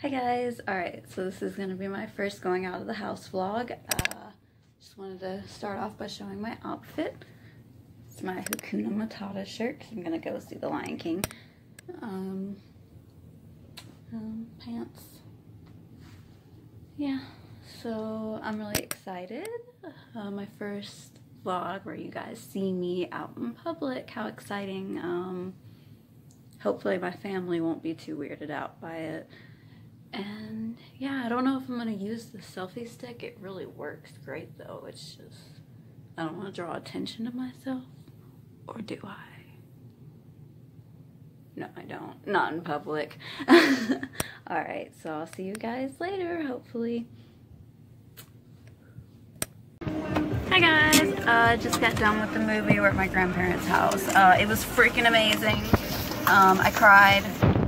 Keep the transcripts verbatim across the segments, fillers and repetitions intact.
Hi guys, alright, so this is going to be my first going out of the house vlog. Uh, just wanted to start off by showing my outfit. It's my Hakuna Matata shirt because I'm going to go see the Lion King. Um, um, pants. Yeah, so I'm really excited. Uh, my first vlog where you guys see me out in public. How exciting. Um, hopefully my family won't be too weirded out by it. And yeah, I don't know if I'm going to use the selfie stick. It really works great though. It's just, I don't want to draw attention to myself. Or do I? No, I don't. Not in public. Alright, so I'll see you guys later, hopefully. Hi guys! I uh, just got done with the movie. We're at my grandparents' house. Uh, it was freaking amazing. Um, I cried.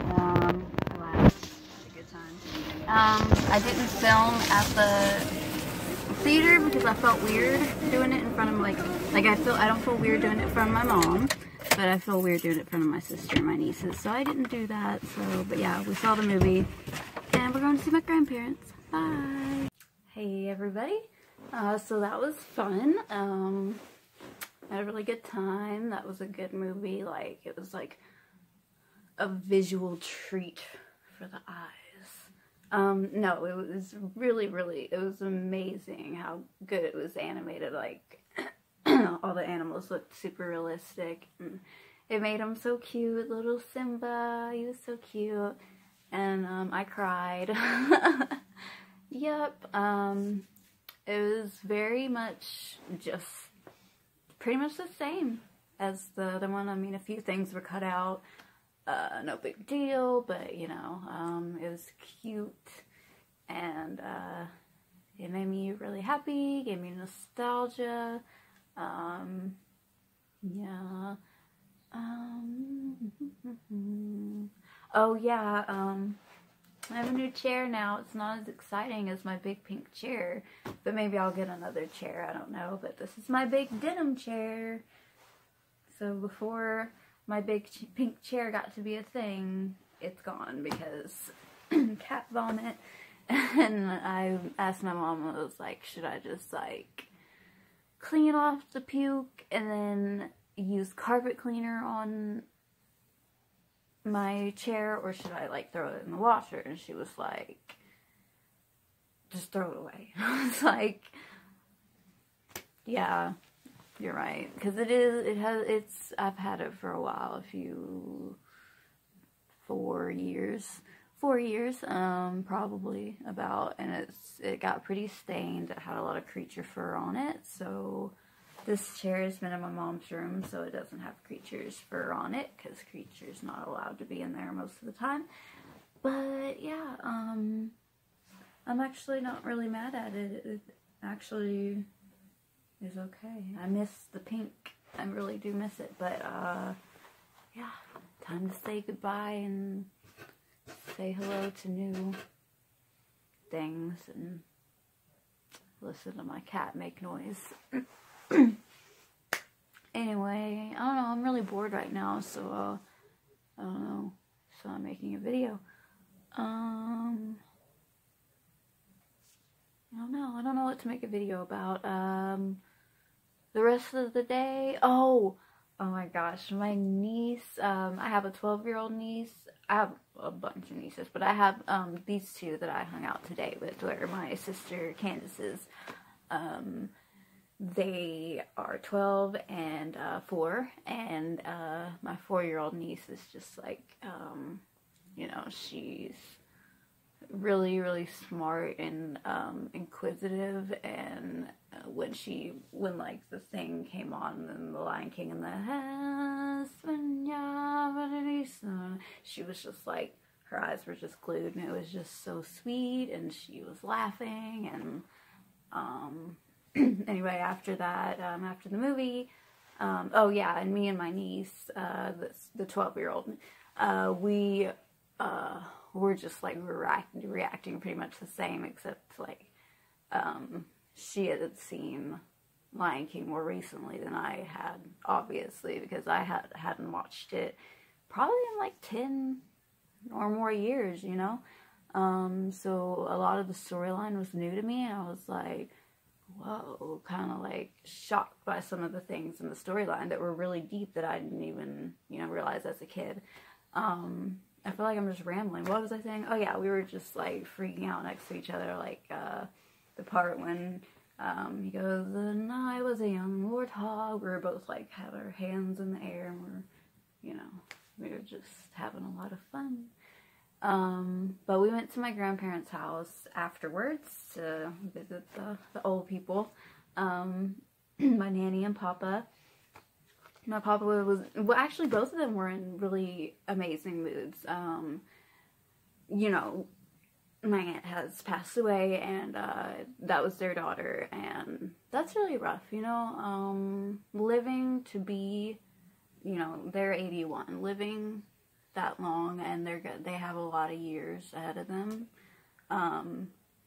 Um, I didn't film at the theater because I felt weird doing it in front of like, like I feel, I don't feel weird doing it in front of my mom, but I feel weird doing it in front of my sister and my nieces, so I didn't do that. So, but yeah, we saw the movie and we're going to see my grandparents. Bye! Hey everybody, uh, so that was fun. Um, I had a really good time. That was a good movie. Like, it was like a visual treat for the eyes. Um, no, it was really, really, it was amazing how good it was animated. Like, all the animals looked super realistic. And it made him so cute. Little Simba, he was so cute. And, um, I cried. Yep. Um, it was very much just pretty much the same as the other one. I mean, a few things were cut out. Uh, no big deal, but, you know, um, it was cute, and, uh, it made me really happy, gave me nostalgia, um, yeah, um, oh, yeah, um, I have a new chair now. It's not as exciting as my big pink chair, but maybe I'll get another chair, I don't know, but this is my big denim chair. So before my big ch pink chair got to be a thing, it's gone because cat vomit. And I asked my mom, I was like, should I just like clean off the puke and then use carpet cleaner on my chair, or should I like throw it in the washer? And she was like, just throw it away. I was like, yeah. You're right, because it is, it has, it's, I've had it for a while, a few, four years, four years, um, probably, about, and it's, it got pretty stained. It had a lot of creature fur on it, so this chair has been in my mom's room, so it doesn't have creature's fur on it, because creature's not allowed to be in there most of the time. But, yeah, um, I'm actually not really mad at it. It actually is okay. I miss the pink. I really do miss it. But, uh, yeah. Time to say goodbye and say hello to new things and listen to my cat make noise. Anyway, I don't know. I'm really bored right now, so, uh, I don't know. So I'm making a video. Um... I don't know. I don't know what to make a video about. Um, the rest of the day. Oh, oh my gosh. My niece, um, I have a twelve year old niece. I have a bunch of nieces, but I have, um, these two that I hung out today with, where my sister Candace's, um, they are twelve and, uh, four, and, uh, my four year old niece is just like, um, you know, she's really, really smart and um, inquisitive, and uh, when she, when like the thing came on, and the Lion King and the she was just like, her eyes were just glued, and it was just so sweet, and she was laughing, and um, anyway, after that, um, after the movie, um, oh yeah, and me and my niece, uh, the twelve year old, uh, we, uh, we're just like react reacting pretty much the same, except like um, she had seen Lion King more recently than I had, obviously, because I had hadn't watched it probably in like ten or more years, you know. Um, so a lot of the storyline was new to me, and I was like, whoa, kind of like shocked by some of the things in the storyline that were really deep that I didn't even, you know, realize as a kid. Um, I feel like I'm just rambling. What was I saying? Oh yeah, we were just like freaking out next to each other, like uh, the part when um, he goes, and I was a young warthog. We were both like had our hands in the air, and we're, you know, we were just having a lot of fun. Um, but we went to my grandparents' house afterwards to visit the, the old people. Um, my nanny and papa. My papa was, well, actually both of them were in really amazing moods. Um, you know, my aunt has passed away, and uh, that was their daughter, and that's really rough, you know. Um, living to be, you know, they're eighty-one, living that long, and they're good. They have a lot of years ahead of them. Um,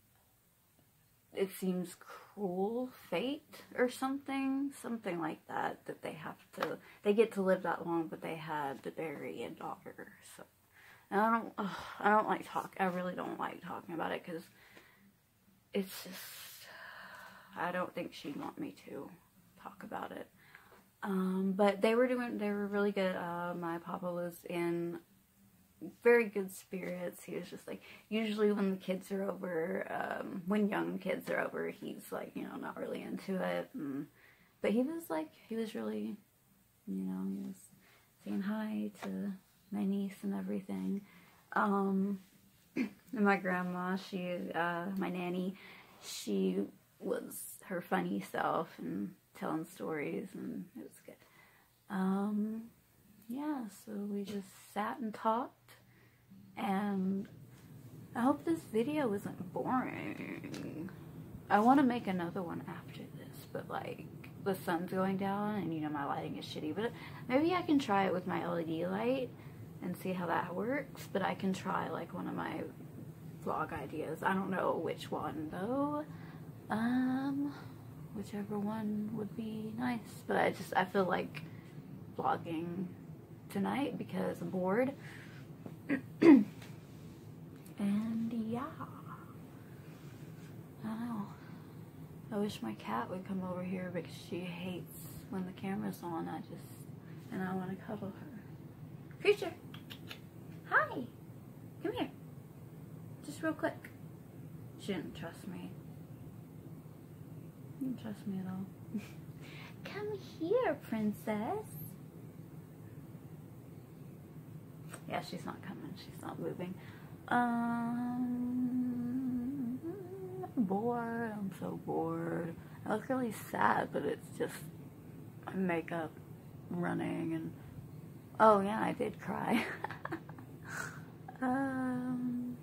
it seems cruel fate or something, something like that, that they have to, they get to live that long, but they had to bury a daughter. So, and I don't, ugh, I don't like talk, I really don't like talking about it, because it's just, I don't think she'd want me to talk about it. Um, but they were doing, they were really good. Uh, my papa was in very good spirits. He was just like, usually when the kids are over, um, when young kids are over, he's like, you know, not really into it. And, but he was like, he was really, you know, he was saying hi to my niece and everything. Um, and my grandma, she, uh, my nanny, she was her funny self and telling stories, and it was good. Um, yeah, so we just sat and talked, and I hope this video isn't boring. I want to make another one after this, but like, the sun's going down, and you know, my lighting is shitty, but maybe I can try it with my L E D light and see how that works. But I can try like one of my vlog ideas. I don't know which one though. Um... Whichever one would be nice. But I just, I feel like vlogging tonight because I'm bored. And yeah. I don't know. I wish my cat would come over here because she hates when the camera's on. I just, and I want to cuddle her. Creature! Hi! Come here. Just real quick. She didn't trust me. You don't trust me at all. Come here, princess. Yeah, she's not coming. She's not moving. Um, I'm bored. I'm so bored. I look really sad, but it's just my makeup running and... Oh, yeah, I did cry. um...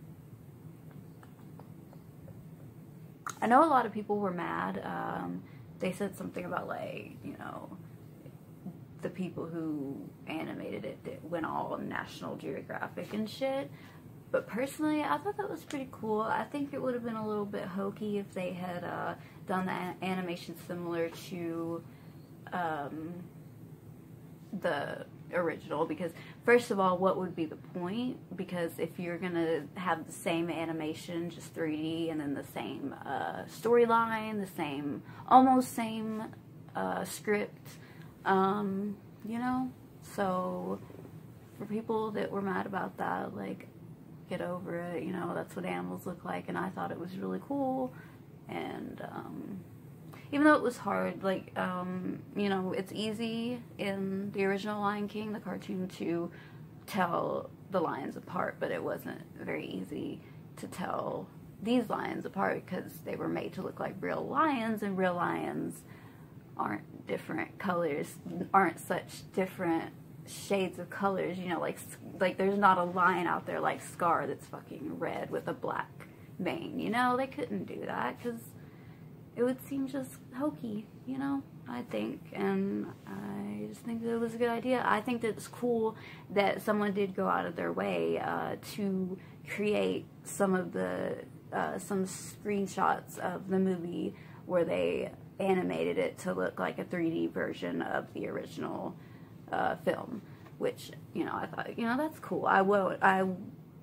I know a lot of people were mad. Um, they said something about, like, you know, the people who animated it that went all National Geographic and shit. But personally, I thought that was pretty cool. I think it would have been a little bit hokey if they had uh, done that animation similar to um, the original, because first of all, what would be the point? Because if you're gonna have the same animation, just three D, and then the same uh, storyline, the same, almost same uh, script, um, you know, so for people that were mad about that, like, get over it, you know, that's what animals look like, and I thought it was really cool, and, um, even though it was hard, like, um, you know, it's easy in the original Lion King, the cartoon, to tell the lions apart, but it wasn't very easy to tell these lions apart because they were made to look like real lions, and real lions aren't different colors, aren't such different shades of colors, you know, like, like there's not a lion out there like Scar that's fucking red with a black mane, you know, they couldn't do that because it would seem just hokey, you know, I think, and I just think that it was a good idea. I think that it's cool that someone did go out of their way uh, to create some of the, uh, some screenshots of the movie where they animated it to look like a three D version of the original uh, film, which, you know, I thought, you know, that's cool. I will, I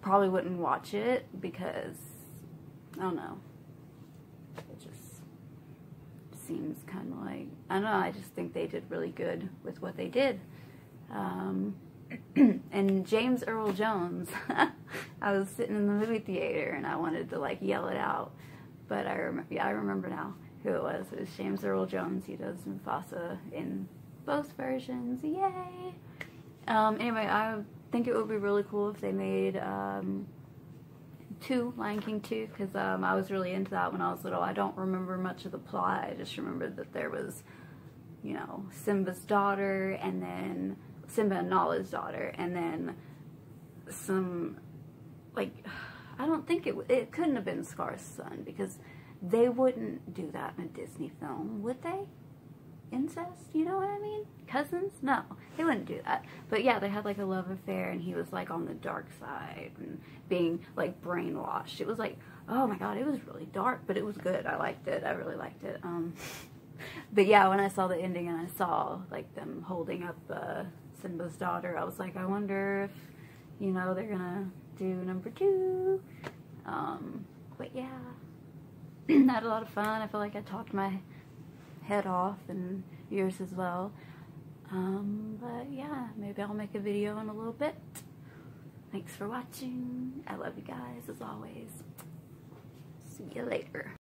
probably wouldn't watch it because, I don't know, it just seems kind of like, I don't know, I just think they did really good with what they did. Um, and James Earl Jones, I was sitting in the movie theater and I wanted to like yell it out, but I remember, yeah, I remember now who it was. It was James Earl Jones. He does Mufasa in both versions. Yay! Um, anyway, I think it would be really cool if they made um, two, Lion King two, because um, I was really into that when I was little. I don't remember much of the plot. I just remembered that there was, you know, Simba's daughter, and then Simba and Nala's daughter, and then some, like, I don't think it, it couldn't have been Scar's son, because they wouldn't do that in a Disney film, would they? Incest, you know what I mean? Cousins? No, they wouldn't do that. But yeah, they had like a love affair, and he was like on the dark side and being like brainwashed. It was like, oh my god, it was really dark, but it was good. I liked it. I really liked it. Um, but yeah, when I saw the ending and I saw like them holding up uh, Simba's daughter, I was like, I wonder if, you know, they're gonna do number two. Um, but yeah, I had a lot of fun. I feel like I talked my head off, and yours as well. Um, but yeah, maybe I'll make a video in a little bit. Thanks for watching. I love you guys as always. See you later.